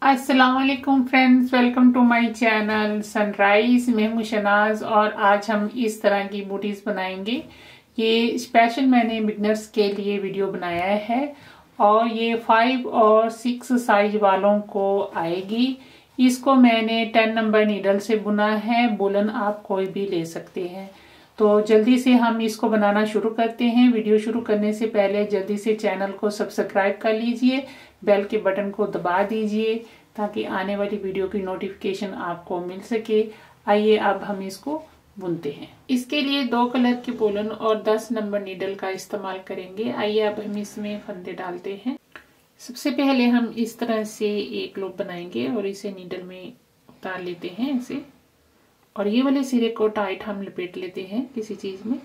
अस्सलाम वालेकुम friends, welcome to my channel Sunrise. मैं हूं शनाज और आज हम इस तरह की बूटीज बनाएंगे। ये स्पेशल मैंने बिगनर्स के लिए वीडियो बनाया है और ये 5 और 6 साइज वालों को आएगी। इसको मैंने 10 नंबर नीडल से बुना है। वूलन आप कोई भी ले सकते हैं। तो जल्दी से हम इसको बनाना शुरू करते हैं। वीडियो शुरू करने से पहले जल्दी से चैनल को सब्सक्राइब कर लीजिए, बेल के बटन को दबा दीजिए ताकि आने वाली वीडियो की नोटिफिकेशन आपको मिल सके। आइए अब हम इसको बुनते हैं। इसके लिए 2 कलर के वूलन और 10 नंबर नीडल का इस्तेमाल करेंगे। आइए अब हम इसमें फंदे डालते हैं। सबसे पहले हम इस तरह से एक लूप बनाएंगे और इसे नीडल में उतार लेते हैं ऐसे, और ये वाले सिरे को टाइट हम लपेट लेते हैं किसी चीज में।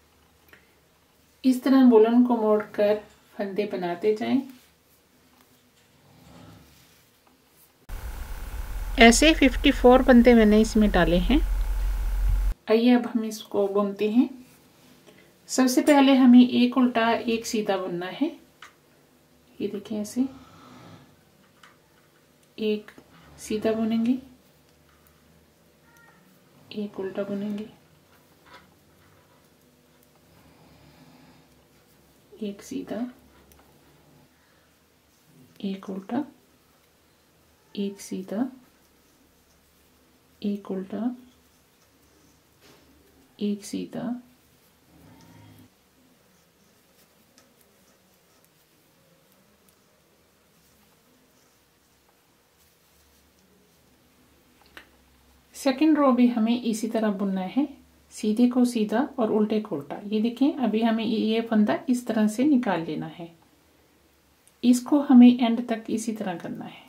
इस तरह वूलन को मोड़कर फंदे बनाते जाएं। ऐसे 54 फंदे मैंने इसमें डाले हैं। आइए अब हम इसको बुनते हैं। सबसे पहले हमें एक उल्टा एक सीधा बुनना है। ये देखिए, ऐसे एक सीधा बुनेंगे, एक उल्टा बुनेंगे, एक सीधा, एक उल्टा, एक सीधा, एक उल्टा, एक सीधा, सेकंड रो भी हमें इसी तरह बुनना है। सीधे को सीधा और उल्टे को उल्टा। ये देखें, अभी हमें ये फंदा इस तरह से निकाल लेना है। इसको हमें एंड तक इसी तरह करना है।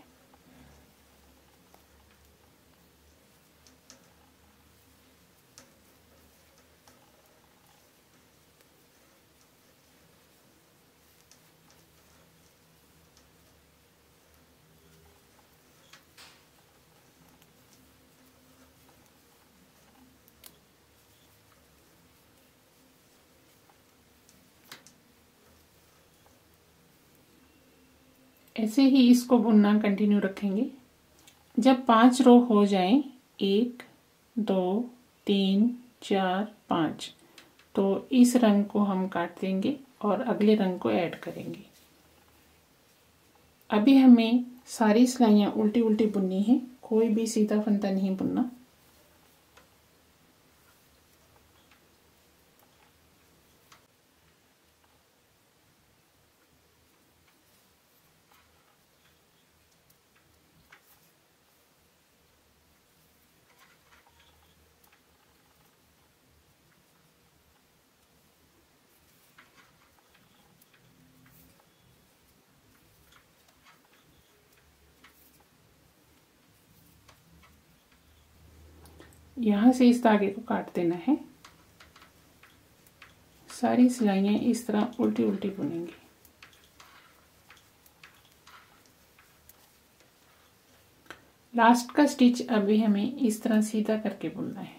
ऐसे ही इसको बुनना कंटिन्यू रखेंगे। जब 5 रो हो जाएं, 1 2 3 4 5, तो इस रंग को हम काट देंगे और अगले रंग को ऐड करेंगे। अभी हमें सारी सिलाइयां उल्टी उल्टी बुननी है, कोई भी सीधा फंदा नहीं बुनना। यहां से इस धागे को काट देना है। सारी सिलाइयां इस तरह उल्टी उल्टी बुनेंगे। लास्ट का स्टिच अभी हमें इस तरह सीधा करके बुनना है।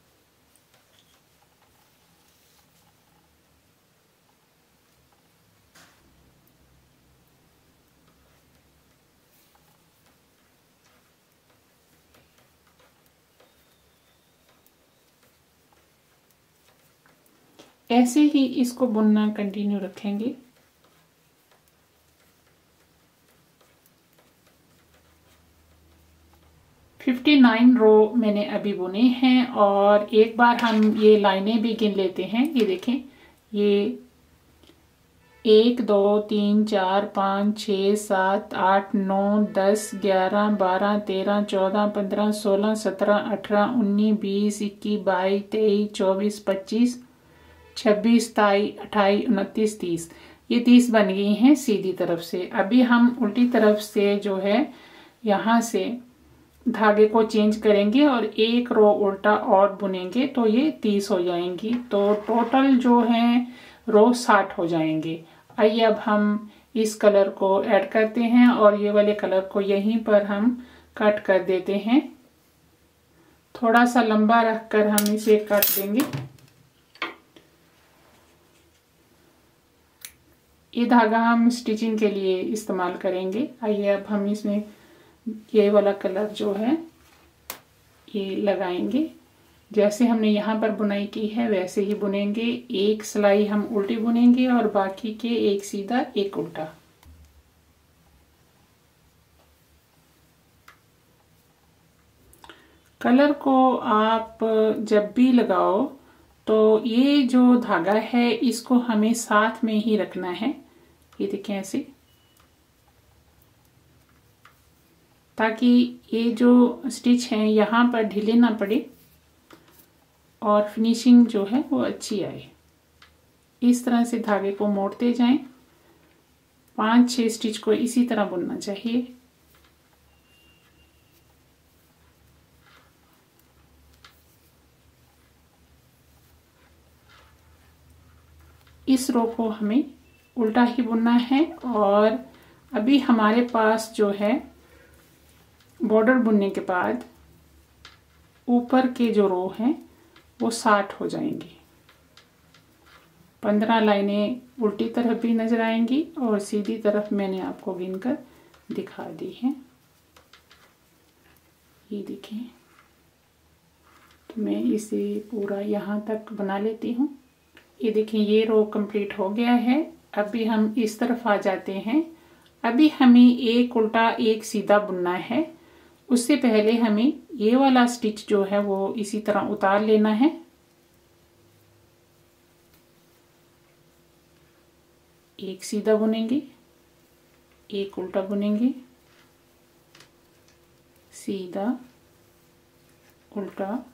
ऐसे ही इसको बुनना कंटिन्यू रखेंगे। फिफ्टी 59 रो मैंने अभी बुने हैं और एक बार हम ये लाइनें भी गिन लेते हैं। ये देखें, ये 1 2 3 4 5 6 7 8 9 10 11 12 13 14 15 16 17 18 19 20 21 22 23 24 25 26 27 28 29 30। ये 30 बन गई हैं सीधी तरफ से। अभी हम उल्टी तरफ से जो है यहाँ से धागे को चेंज करेंगे और एक रो उल्टा और बुनेंगे तो ये 30 हो जाएंगी। तो टोटल जो है रो 60 हो जाएंगे। आइए अब हम इस कलर को ऐड करते हैं और ये वाले कलर को यहीं पर हम कट कर देते हैं। थोड़ा सा लंबा रखकर हम इसे काट देंगे। ये धागा हम स्टिचिंग के लिए इस्तेमाल करेंगे। आइए अब हम इसमें ये वाला कलर जो है ये लगाएंगे। जैसे हमने यहाँ पर बुनाई की है वैसे ही बुनेंगे। एक सिलाई हम उल्टी बुनेंगे और बाकी के एक सीधा एक उल्टा। कलर को आप जब भी लगाओ तो ये जो धागा है इसको हमें साथ में ही रखना है। ये देखें ऐसे, ताकि ये जो स्टिच है यहाँ पर ढीले ना पड़े और फिनिशिंग जो है वो अच्छी आए। इस तरह से धागे को मोड़ते जाएं। 5-6 स्टिच को इसी तरह बुनना चाहिए। इस रो को हमें उल्टा ही बुनना है। और अभी हमारे पास जो है बॉर्डर बुनने के बाद ऊपर के जो रो हैं वो 60 हो जाएंगी। 15 लाइनें उल्टी तरफ भी नजर आएंगी और सीधी तरफ मैंने आपको गिनकर दिखा दी है। ये देखें, तो मैं इसे पूरा यहाँ तक बना लेती हूँ। ये देखें, ये रो कंप्लीट हो गया है। अभी हम इस तरफ आ जाते हैं। अभी हमें एक उल्टा एक सीधा बुनना है। उससे पहले हमें ये वाला स्टिच जो है वो इसी तरह उतार लेना है। एक सीधा बुनेंगे, एक उल्टा बुनेंगे, सीधा, उल्टा,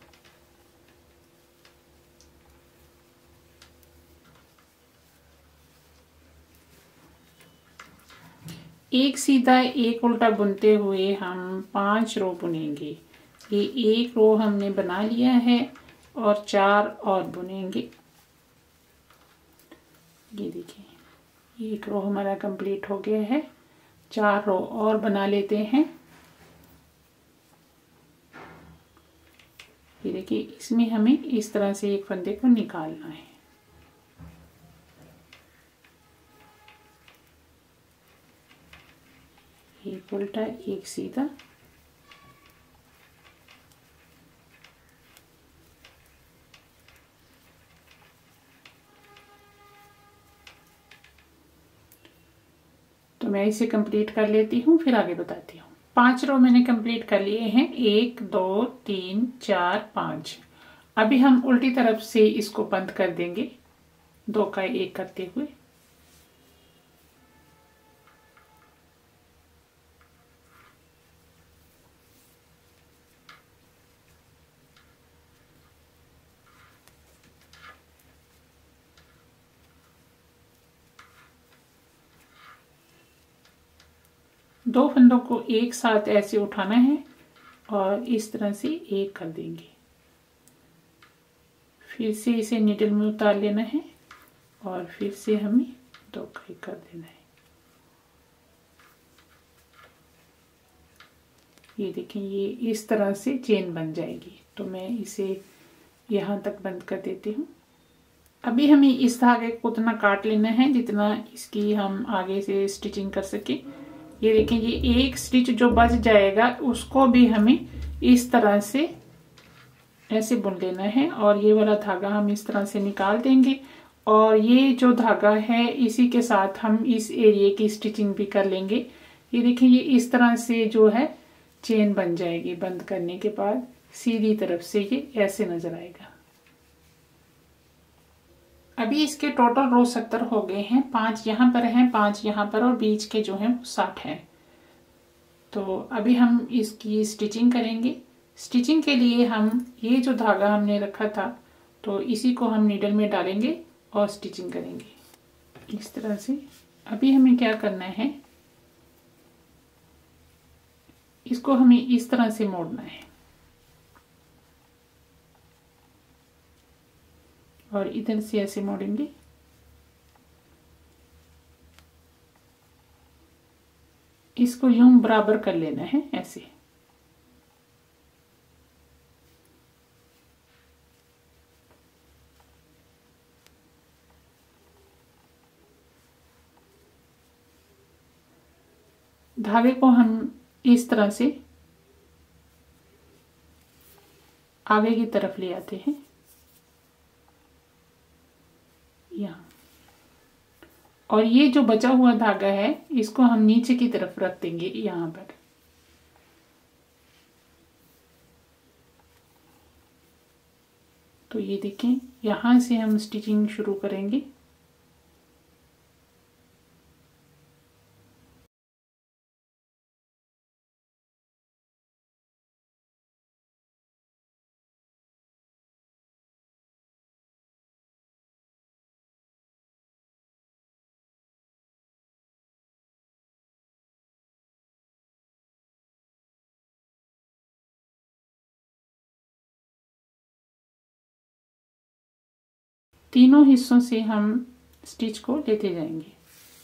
एक सीधा एक उल्टा बुनते हुए हम 5 रो बुनेंगे। ये एक रो हमने बना लिया है और 4 और बुनेंगे। ये देखिए, एक रो हमारा कंप्लीट हो गया है। 4 रो और बना लेते हैं। ये देखिए, इसमें हमें इस तरह से एक फंदे को निकालना है। एक उल्टा एक सीधा, तो मैं इसे कंप्लीट कर लेती हूँ, फिर आगे बताती हूँ। 5 रो मैंने कंप्लीट कर लिए हैं। 1 2 3 4 5। अभी हम उल्टी तरफ से इसको बंद कर देंगे 2 का 1 करते हुए। दो फंदों को एक साथ ऐसे उठाना है और इस तरह से एक कर देंगे। फिर से इसे नीडल में उतार लेना है और फिर से हमें 2 का 1 कर देना है। ये देखें, ये इस तरह से चेन बन जाएगी। तो मैं इसे यहाँ तक बंद कर देती हूँ। अभी हमें इस धागे को उतना काट लेना है जितना इसकी हम आगे से स्टिचिंग कर सके। ये देखें, ये एक स्टिच जो बच जाएगा उसको भी हमें इस तरह से ऐसे बुन लेना है और ये वाला धागा हम इस तरह से निकाल देंगे। और ये जो धागा है इसी के साथ हम इस एरिया की स्टिचिंग भी कर लेंगे। ये देखिए, ये इस तरह से जो है चेन बन जाएगी। बंद करने के बाद सीधी तरफ से ये ऐसे नजर आएगा। अभी इसके टोटल रो 70 हो गए हैं। 5 यहाँ पर हैं, 5 यहाँ पर और बीच के जो हैं 60 हैं। तो अभी हम इसकी स्टिचिंग करेंगे। स्टिचिंग के लिए हम ये जो धागा हमने रखा था तो इसी को हम नीडल में डालेंगे और स्टिचिंग करेंगे इस तरह से। अभी हमें क्या करना है, इसको हमें इस तरह से मोड़ना है और इधर से ऐसे मोड़ेंगे। इसको यूं बराबर कर लेना है ऐसे। धागे को हम इस तरह से आगे की तरफ ले आते हैं यहाँ, और ये जो बचा हुआ धागा है इसको हम नीचे की तरफ रख देंगे यहाँ पर। तो ये देखें, यहाँ से हम स्टिचिंग शुरू करेंगे। तीनों हिस्सों से हम स्टिच को लेते जाएंगे।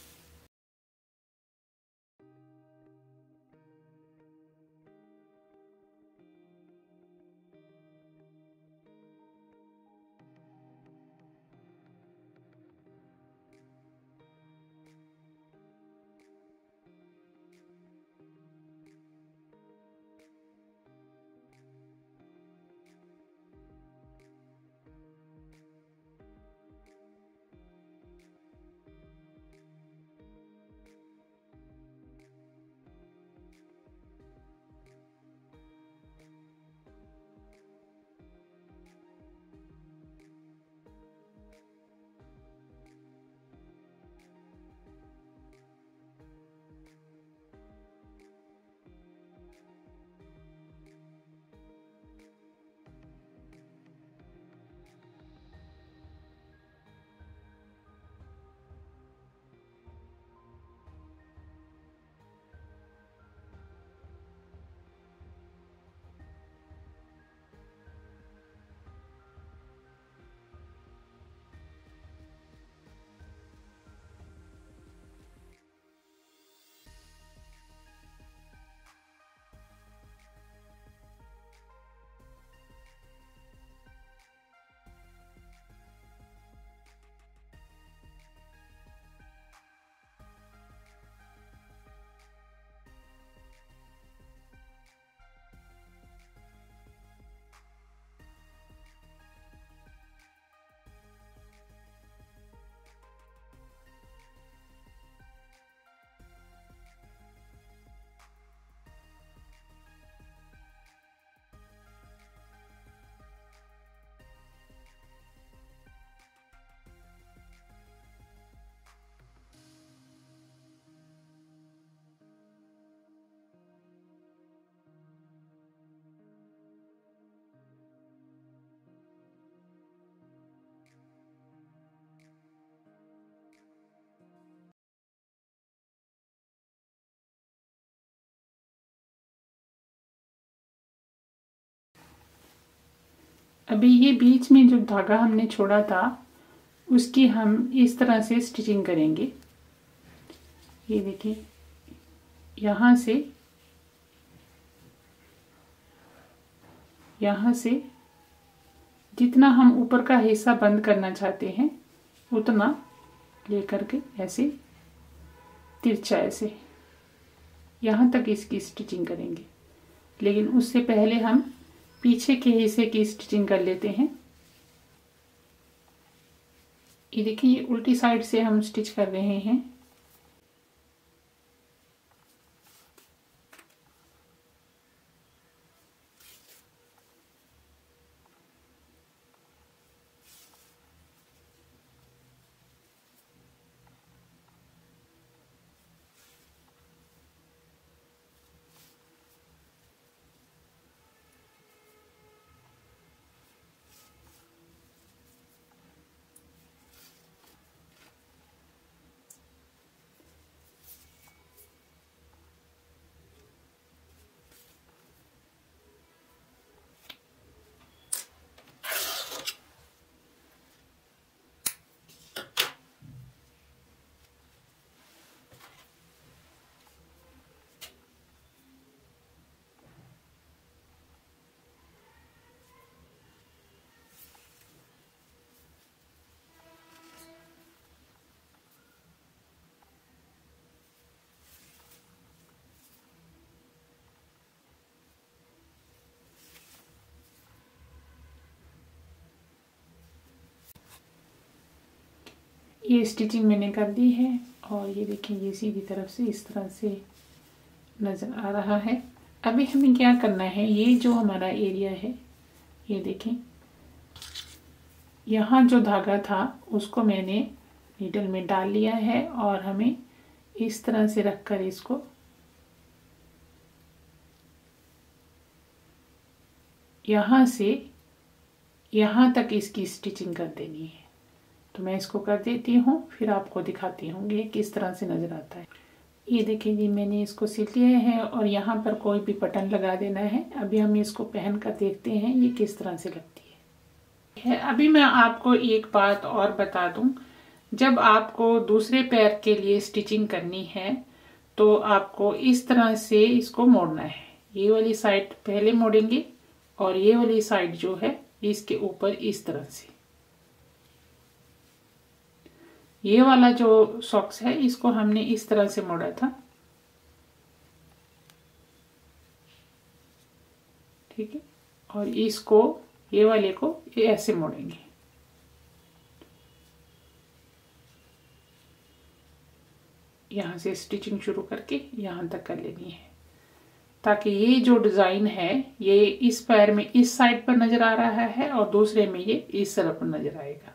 अभी ये बीच में जो धागा हमने छोड़ा था उसकी हम इस तरह से स्टिचिंग करेंगे। ये देखिए, यहाँ से जितना हम ऊपर का हिस्सा बंद करना चाहते हैं उतना लेकर के ऐसे तिरछा ऐसे यहाँ तक इसकी स्टिचिंग करेंगे। लेकिन उससे पहले हम पीछे के हिस्से की स्टिचिंग कर लेते हैं। ये देखिए, ये उल्टी साइड से हम स्टिच कर रहे हैं। ये स्टिचिंग मैंने कर दी है और ये देखिए ये सीधी तरफ से इस तरह से नज़र आ रहा है। अभी हमें क्या करना है, ये जो हमारा एरिया है ये देखें, यहाँ जो धागा था उसको मैंने नीडल में डाल लिया है और हमें इस तरह से रखकर इसको यहाँ से यहाँ तक इसकी स्टिचिंग कर देनी है। तो मैं इसको कर देती हूँ, फिर आपको दिखाती हूँ ये किस तरह से नज़र आता है। ये देखिए जी मैंने इसको सिल लिया है और यहाँ पर कोई भी बटन लगा देना है। अभी हम इसको पहन कर देखते हैं ये किस तरह से लगती है। अभी मैं आपको एक बात और बता दूं, जब आपको दूसरे पैर के लिए स्टिचिंग करनी है तो आपको इस तरह से इसको मोड़ना है। ये वाली साइड पहले मोड़ेंगे और ये वाली साइड जो है इसके ऊपर इस तरह से। ये वाला जो सॉक्स है इसको हमने इस तरह से मोड़ा था, ठीक है, और इसको ये वाले को ये ऐसे मोड़ेंगे। यहाँ से स्टिचिंग शुरू करके यहाँ तक कर लेनी है ताकि ये जो डिजाइन है ये इस पैर में इस साइड पर नजर आ रहा है और दूसरे में ये इस तरफ नजर आएगा।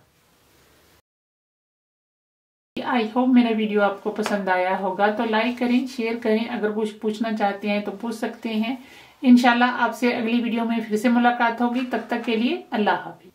आई होप मेरा वीडियो आपको पसंद आया होगा, तो लाइक करें, शेयर करें। अगर कुछ पूछना चाहते हैं तो पूछ सकते हैं। इंशाल्लाह आपसे अगली वीडियो में फिर से मुलाकात होगी। तब तक के लिए अल्लाह हाफिज।